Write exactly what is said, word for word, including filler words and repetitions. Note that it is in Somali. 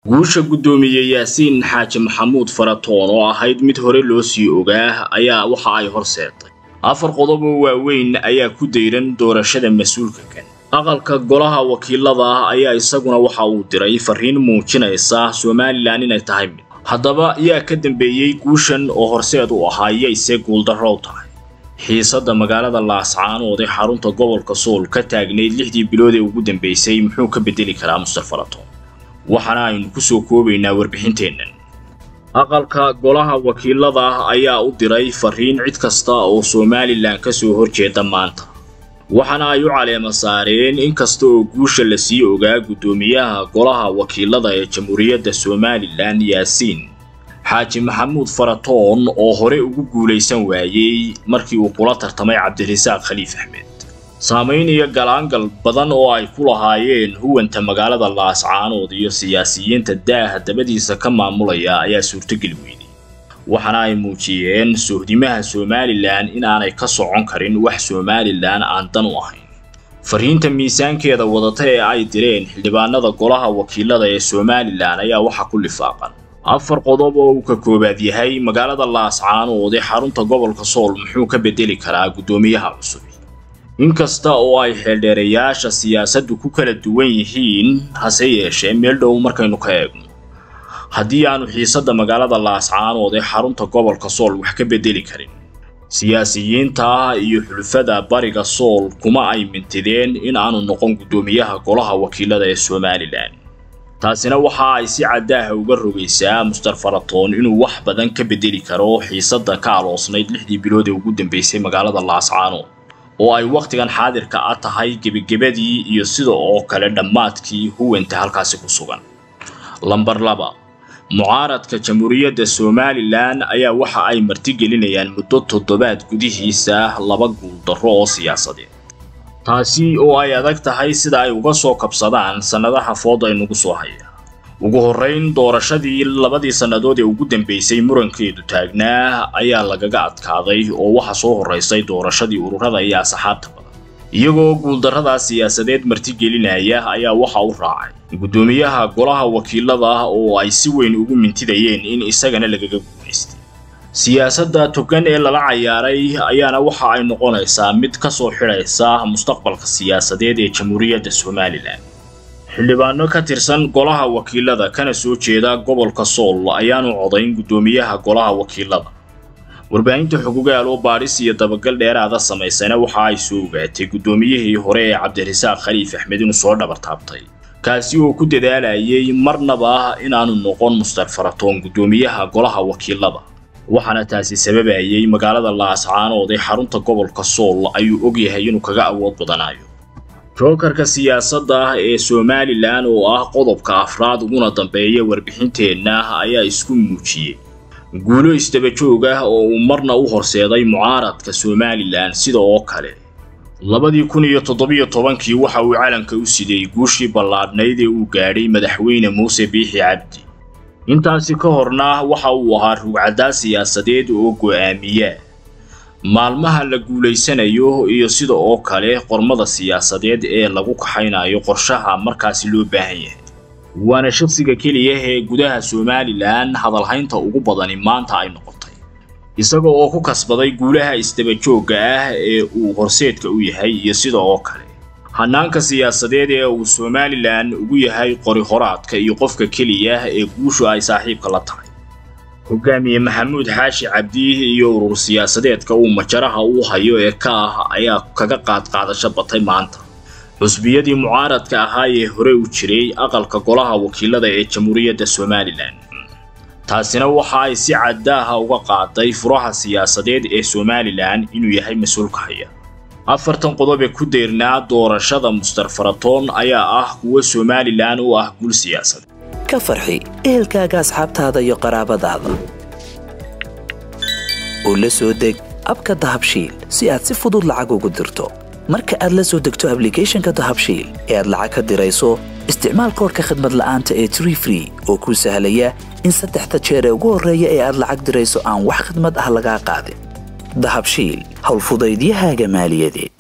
guusha gudoomiye Yaasiin Xaaji Maxamuud Faratoon oo ahayd mid hore loo sii ogaa ayaa waxa ay horseetay afar qodob oo waaweyn ayaa ku deyran doorashada mas'uulka kan aqalka golaha wakiilada ayaa isaguna waxa uu diray fariin muujinaysa Soomaaliland inay tahay haddaba yaa ka dambeeyay guushan oo horseed u ahaayay isee guuldarro tahay xiisada magaalada Laascaanood ee xarunta gobolka Sool ka taagneyd lixdii bilood ee ugu dambeysay muxuu ka bedeli karaa Mustafa Faratoon waxana aynu ku soo koobaynaa warbixinteennan aqalka golaha wakiilada ayaa u diray fariin cid kasta oo Soomaaliland ka soo horjeeda maanta waxana ay u caleema saareen in kasta oo guusha la sii ogaa gudoomiyaha golaha wakiilada ee Jamhuuriyadda Soomaaliland Yaasiin Xaaji Maxamuud Faratoon oo hore ugu guuleysan waayay markii uu kula tartamay Cabdirasaaq Khaliif Axmed saamayn iyo galaangal badan oo ay ku lahaayeen huwanta magaalada Laascaanood iyo siyaasiyiinta daaha dabadiisa ka maamulaya ayaa suurtagal weeyay waxana ay muujiyeen suuxdimaha Soomaaliland in aanay ka socon karin wax Soomaaliland aan dan u ahayn fariinta miisaankeeda wadata ee ay direen xildhibaanada golaha wakiilada ee Soomaaliland ayaa waxa ku lifaaqan afar qodob oo ka koobaad yahay magaalada Laascaanood ee xarunta gobolka Sool muxuu ka bedeli karaa gudoomiyaha cusub inkasta oo ay xeeldheerayaasha siyaasaddu ku kala duwan yihiin hase yeeshee meel dhow markaynu ka eegno haddii aanu xiisada magaalada Laascaanood ee xarunta gobolka Sool wax ka bedeli karin siyaasiyiinta iyo xulfada bariga Sool kuma ay mintideen in aanu noqon gudoomiyaha golaha wakiilada ee Soomaaliland taasina waxa ay si cadaah uga rogaysaa Mustafa Faratoon inuu wax badan ka bedeli karo xiisada ka aloosnayd lixdii bilood ee ugu dambeysay magaalada Laascaanood oo ay waqtigan xaadirka ah tahay gabagabadii iyo sidoo oo kale dhamaadkii huwanta halkaasi ku sugan lambar laba mucaaradka Jamhuuriyadda Soomaaliland ayaa waxa ay martigelinayaan muddo toddobaad gudihiisa laba guuldarro oo siyaasadeed taasi oo ay adag tahay sida ay uga soo kabsadaan sanadaha fooda ay nagu soo haya ugu horeyn doorashadii labadii sanadood ee ugu dambeysay murankeedu taagnaa ayaa lagaga adkaaday oo waxa soo horeysay doorashadii ururada iyo asxaabta badan iyagoo guuldarrada siyaasadeed martigelinaya ayaa waxa uu raacay gudoomiyaha golaha wakiilada oo ay si weyn ugu mintidayeen in isagana lagaga guuleystay siyaasadda togan ee lala ciyaaray ayaana waxa ay noqonaysaa mid ka soo xiraysa mustaqbalka siyaasadeed ee Jamhuuriyadda Soomaaliland xildhibaano ka tirsan golaha wakiilada kana soo jeeda gobolka Sool ayaanu codayn gudoomiyaha golaha wakiilada warbaahinta xuquuqaal oo baaris iyo dabagal dheeraada sameysana waxa ay soo ogaatay gudoomiyihii hore ee Cabdirasaaq Khaliif Axmed inuu soo dhabartaabtay kaasi oo ku dadaalayay marnaba in aanu noqon Mustafa Faratoon gudoomiyaha golaha wakiilada waxana taasi sababayay magaalada Laascaanood ee xarunta gobolka Sool ayuu og yahay inuu kaga awood badanayo jokarka siyaasadda ee Soomaaliland oo ah qodobka afraad uguna dambeeya warbixinteena ayaa isku muujiyay guulo istaba joog ah oo uu marna u horseeday mucaaradka Soomaaliland sida oo kale labadii kun iyo toddoba iyo tobankii waxa uu calanka u siday guushii ballaadhnayd ee uu gaadhay madaxweyne Muuse Biixi Cabdi intaasi ka horna waxa uu ahaa rugcada siyaasadeed oo go'aamiya maalmaha la guuleysanayo iyo sida oo kale qormada siyaasadeed ee lagu kaxaynayo qorshaha markaas loo baahan yahay waana shakhsiga kaliya ee gudaha Soomaaliland hadalhaynta ugu badan maanta ay noqotay isaga oo ku kasbaday guulaha istaba joogga ah ee uu horseedka u yahay iyo sida oo kale hanaanka siyaasadeed ee uu Soomaaliland ugu yahay qori horaadka iyo qofka kaliya ee guushu ay saaxiibka la tahay hogaamiye Maxamuud Xaashi Cabdi iyo urur siyaasadeedka uu majaraha u hayo ee ka ah ayaa kaga qaad qaadasho batay maanta xusbiyadii mucaaradka ahaa ee hore u jiray aqalka golaha wakiilada ee Jamhuuriyadda Soomaaliland taasina waxa ay si cadaah uga qaaday furaha siyaasadeed ee Soomaaliland inuu yahay mas'uulka haya afartan qodob ee ku deernaa doorashada Mustafa Faratoon ayaa ah kuwa Soomaaliland u ah guul siyaasadeed ka farxi ehelkaaga asxaabtaada iyo qaraabadaada oo la soo deg abka Dahabshiil si aad si fudud lacag ugu dirto marka aad la soo degto applicationka Dahabshiil ee aad lacag ka dirayso isticmaal koodka khidmad la'aanta ee three free oo ku sahlaya in saddexda jeer ee ugu horeeya ee aad lacag dirayso aan wax khidmad ah laga qaadin Dahabshiil hawl fudaydiyahaaga maaliyadeed